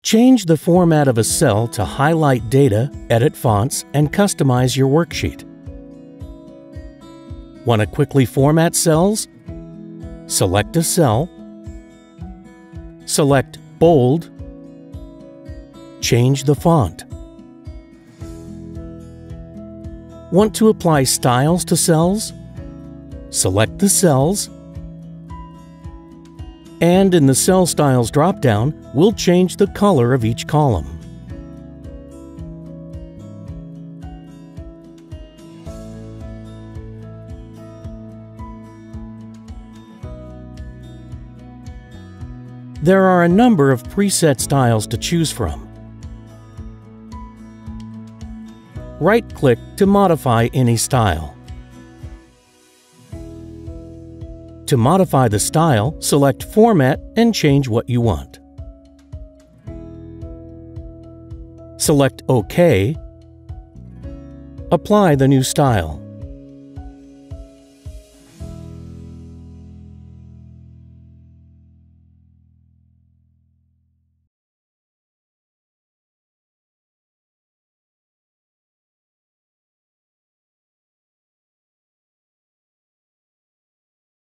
Change the format of a cell to highlight data, edit fonts, and customize your worksheet. Want to quickly format cells? Select a cell, select Bold, change the font. Want to apply styles to cells? Select the cells, and in the Cell Styles drop-down, we'll change the color of each column. There are a number of preset styles to choose from. Right-click to modify any style. To modify the style, select Format and change what you want. Select OK. Apply the new style.